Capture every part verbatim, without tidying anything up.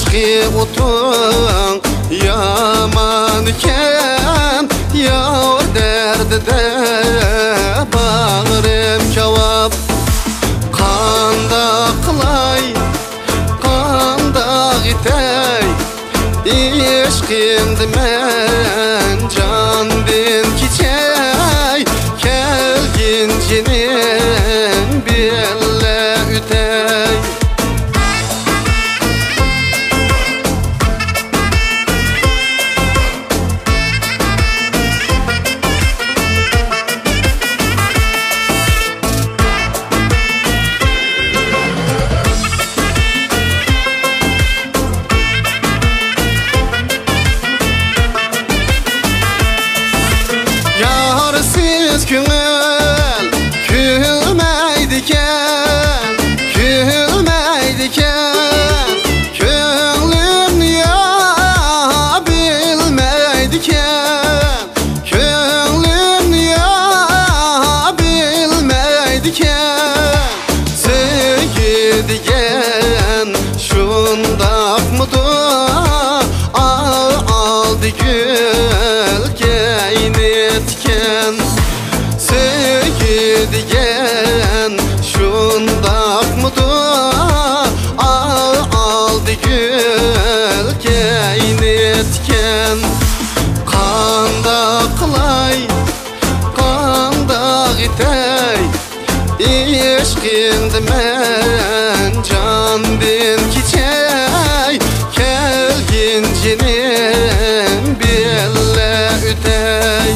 Eşki utun yaman iken, yar derdi de bağrım cevap. Kanda kılay, kanda gitey, eşkindi men candin kiçey. Kelgincinin belle ütey. Yarsiz küngül külmeydiken, külmeydiken, könlüm ya bilmeydiken, könlüm ya bilmeydiken. Sevgi diyen şundak mıdır? Al aldı gül geynetken. Sevgi diyen şundak mıdır? Al aldı gül geynetken. Kanda kılay, kanda gitey, eşkindi men candin kiçey. Kelgincinin belle ütey.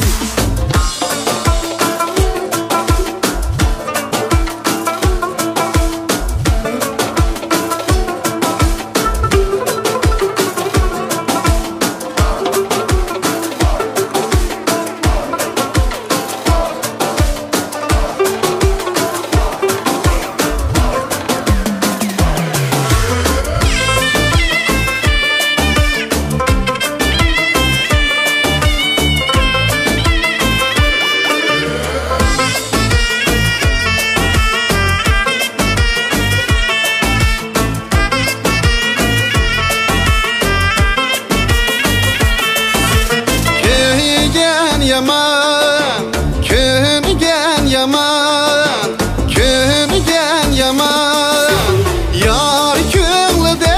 Yaman, köngen yaman, köngen yaman. Yar köngülde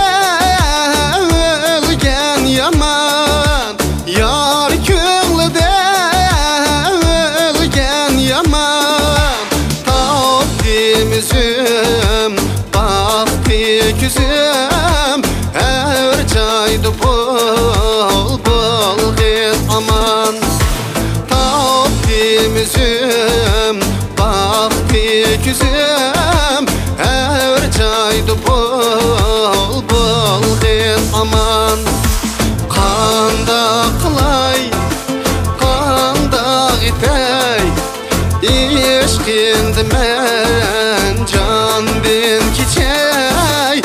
ölgen yaman, yar köngülde ölgen yaman. Tapdim üzüm, baktı küzüm, her caydı bol bol git aman. Üzüm, baktı küzüm, her caydı bol bol git aman. Kanda kılay, kanda gitey, eşkindi men candin kiçey.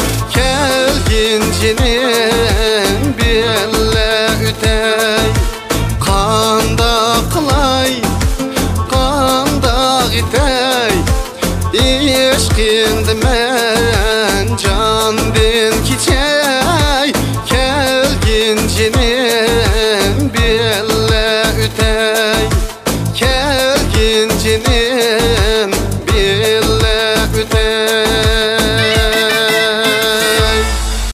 Kelgincinin belle ütey. Kanda kılay, kanda gitey, eşkindi men candin kiçey. Kelgincinin belle ütey. Kelgincinin belle ütey.